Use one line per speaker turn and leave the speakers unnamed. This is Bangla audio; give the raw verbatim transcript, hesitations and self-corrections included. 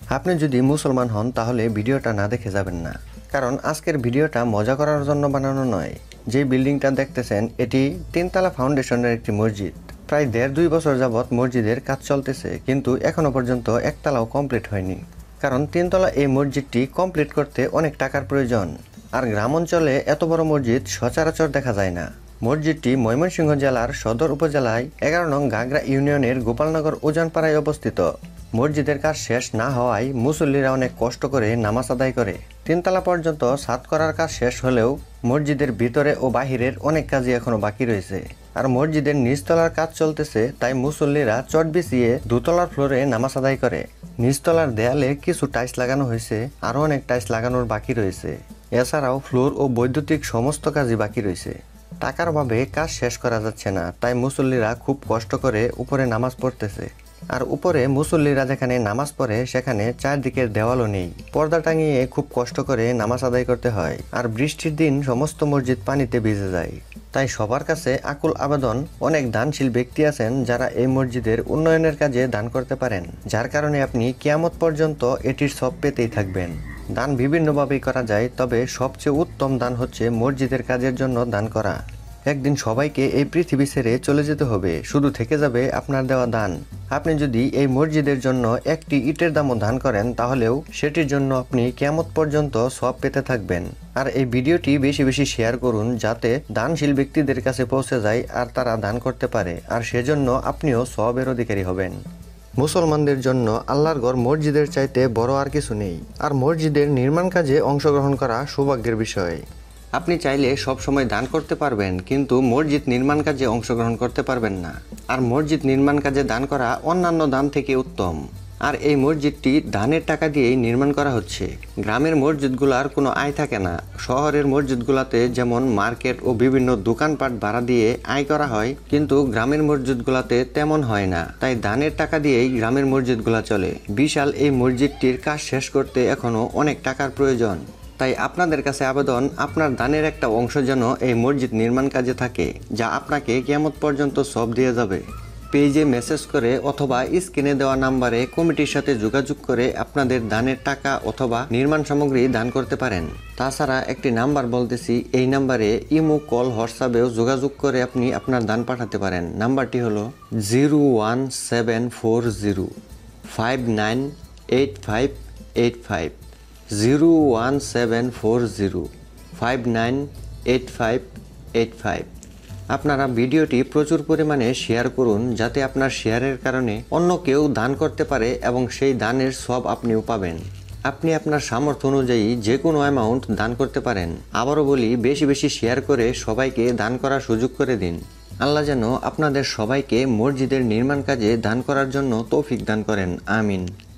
আপনি যদি মুসলমান হন তাহলে ভিডিওটা না দেখে যাবেন না, কারণ আজকের ভিডিওটা মজা করার জন্য বানানো নয়। যে বিল্ডিংটা দেখতেছেন এটি তিনতলা ফাউন্ডেশনের একটি মসজিদ। প্রায় দেড় দুই বছর যাবৎ মসজিদের কাজ চলতেছে, কিন্তু এখনো পর্যন্ত একতলাও কমপ্লিট হয়নি। কারণ তিনতলা এই মসজিদটি কমপ্লিট করতে অনেক টাকার প্রয়োজন, আর গ্রাম অঞ্চলে এত বড় মসজিদ সচরাচর দেখা যায় না। মসজিদটি ময়মনস জেলার সদর উপজেলায় এগারো নং গাগরা ইউনিয়নের গোপালনগর উজানপাড়ায় অবস্থিত। মসজিদের কাজ শেষ না হওয়ায় মুসল্লিরা অনেক কষ্ট করে নামাজ আদায় করে। তিনতলা পর্যন্ত ছাদ করার কাজ শেষ হলেও মসজিদের ভিতরে ও বাহিরের অনেক কাজই এখনো বাকি রয়েছে। আর মসজিদের নিচতলার কাজ চলতেছে, তাই মুসল্লিরা চট বিছিয়ে দুতলার ফ্লোরে নামাজ আদায় করে। নিচতলার দেয়ালে কিছু টাইলস লাগানো হয়েছে, আরও অনেক টাইলস লাগানোর বাকি রয়েছে। এছাড়াও ফ্লোর ও বৈদ্যুতিক সমস্ত কাজই বাকি রয়েছে। টাকার অভাবে কাজ শেষ করা যাচ্ছে না, তাই মুসল্লিরা খুব কষ্ট করে উপরে নামাজ পড়তেছে। আর উপরে মুসল্লিরা যেখানে নামাজ পড়ে সেখানে চারদিকের দেওয়ালও নেই, পর্দা টাঙিয়ে খুব কষ্ট করে নামাজ আদায় করতে হয়। আর বৃষ্টির দিন সমস্ত মসজিদ পানিতে ভিজে যায়। তাই সবার কাছে আকুল আবেদন, অনেক দানশীল ব্যক্তি আছেন যারা এই মসজিদের উন্নয়নের কাজে দান করতে পারেন, যার কারণে আপনি কিয়ামত পর্যন্ত এটির সব পেতেই থাকবেন। দান বিভিন্নভাবেই করা যায়, তবে সবচেয়ে উত্তম দান হচ্ছে মসজিদের কাজের জন্য দান করা। একদিন সবাইকে এই পৃথিবী ছেড়ে চলে যেতে হবে, শুধু থেকে যাবে আপনার দেওয়া দান। আপনি যদি এই মসজিদের জন্য একটি ইটের দামও দান করেন, তাহলেও সেটির জন্য আপনি কিয়ামত পর্যন্ত সওয়াব পেতে থাকবেন। আর এই ভিডিওটি বেশি বেশি শেয়ার করুন, যাতে দানশীল ব্যক্তিদের কাছে পৌঁছে যায় আর তারা দান করতে পারে, আর সেজন্য আপনিও সওয়াবের অধিকারী হবেন। মুসলমানদের জন্য আল্লাহর ঘর মসজিদের চাইতে বড় আর কিছু নেই, আর মসজিদের নির্মাণ কাজে অংশগ্রহণ করা সৌভাগ্যের বিষয়। আপনি চাইলে সব সময় দান করতে পারবেন, কিন্তু মসজিদ নির্মাণ কাজে অংশগ্রহণ করতে পারবেন না। আর মসজিদ নির্মাণ কাজে দান করা অন্যান্য দান থেকে উত্তম। আর এই মসজিদটি দানের টাকা দিয়েই নির্মাণ করা হচ্ছে। গ্রামের মসজিদগুলার কোনো আয় থাকে না। শহরের মসজিদগুলোতে যেমন মার্কেট ও বিভিন্ন দোকানপাট ভাড়া দিয়ে আয় করা হয়, কিন্তু গ্রামের মসজিদগুলোতে তেমন হয় না। তাই দানের টাকা দিয়েই গ্রামের মসজিদগুলো চলে। বিশাল এই মসজিদটির কাজ শেষ করতে এখনো অনেক টাকার প্রয়োজন। তাই আপনাদের কাছে আবেদন, আপনার দানের একটা অংশ যেন এই মসজিদ নির্মাণ কাজে থাকে, যা আপনাকে কিয়ামত পর্যন্ত সব দিয়ে যাবে। পেজে মেসেজ করে অথবা স্ক্রিনে দেওয়া নাম্বারে কমিটির সাথে যোগাযোগ করে আপনাদের দানের টাকা অথবা নির্মাণ সামগ্রী দান করতে পারেন। তাছাড়া একটি নাম্বার বলতেছি, এই নাম্বারে ইমো, কল, হোয়াটসঅ্যাপেও যোগাযোগ করে আপনি আপনার দান পাঠাতে পারেন। নাম্বারটি হলো zero one seven four zero five nine eight five eight five zero one seven four zero five nine eight five eight five. আপনারা ভিডিওটি প্রচুর পরিমাণে শেয়ার করুন, যাতে আপনার শেয়ারের কারণে অন্য কেউ দান করতে পারে এবং সেই দানের সওয়াব আপনিও পাবেন। আপনি আপনার সামর্থ্য অনুযায়ী যে কোনো অ্যামাউন্ট দান করতে পারেন। আবারও বলি, বেশি বেশি শেয়ার করে সবাইকে দান করার সুযোগ করে দিন। আল্লাহ যেন আপনাদের সবাইকে মসজিদের নির্মাণ কাজে দান করার জন্য তৌফিক দান করেন। আমিন।